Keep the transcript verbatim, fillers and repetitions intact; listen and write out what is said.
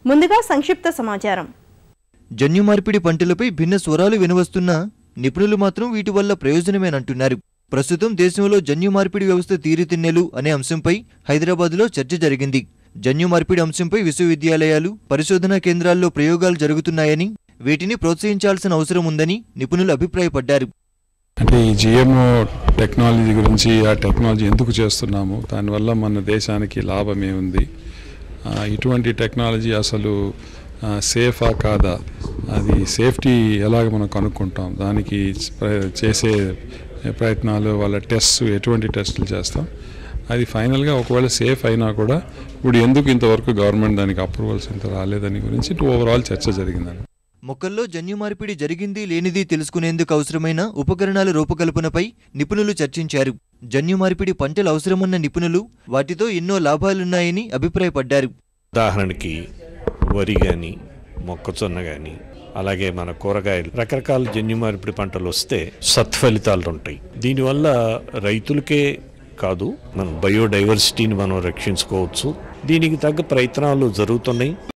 ముందుగా సంక్షిప్త సమాచారం. జన్యు మార్పిడి పంటలపై భిన్న స్వరాలు వినవస్తున్నా నిపుణులు మాత్రం వీటి వల్ల ప్రయోజనమేనంటున్నారు. ప్రస్తుతం దేశంలో జన్యు మార్పిడి వ్యవస్థ తీరుతిన్నెలు అనే అంశంపై హైదరాబాద్లో చర్చ జరిగింది. జన్యు మార్పిడి అంశంపై విశ్వవిద్యాలయాలు, పరిశోధనా కేంద్రాల్లో ప్రయోగాలు జరుగుతున్నాయని, వీటిని ప్రోత్సహించాల్సిన అవసరం ఉందని నిపుణులు అభిప్రాయపడ్డారు. అంటే ఈ జిఎంఓ టెక్నాలజీ గురించి, ఆ టెక్నాలజీ ఎందుకు చేస్తున్నాము, దానివల్ల మన దేశానికి లాభం ఏముంది, ఇటువంటి టెక్నాలజీ అసలు సేఫా కాదా, అది సేఫ్టీ ఎలాగ మనం కనుక్కుంటాం, దానికి చేసే ప్రయత్నాలు, వాళ్ళ టెస్ట్ ఎటువంటి టెస్టులు చేస్తాం, అది ఫైనల్గా ఒకవేళ సేఫ్ అయినా కూడా ఇప్పుడు ఎందుకు ఇంతవరకు గవర్నమెంట్ దానికి అప్రూవల్స్ ఇంత రాలేదని గురించి ఓవరాల్ చర్చ జరిగిందని. మొక్కల్లో జన్యు మార్పిడి జరిగింది లేనిది తెలుసుకునేందుకు అవసరమైన ఉపకరణాల రూపకల్పనపై నిపుణులు చర్చించారు. జన్యు మార్పిడి పంటలు అవసరమన్న నిపుణులు వాటితో ఎన్నో లాభాలున్నాయని అభిప్రాయపడ్డారు. ఉదాహరణకి వరి కానీ, మొక్కజొన్న కానీ, అలాగే మన కూరగాయలు, రకరకాల జన్యు మార్పిడి పంటలు వస్తే సత్ఫలితాలు ఉంటాయి. దీనివల్ల రైతులకే కాదు, మన బయోడైవర్సిటీని మనం రక్షించుకోవచ్చు. దీనికి తగ్గ ప్రయత్నాలు జరుగుతున్నాయి.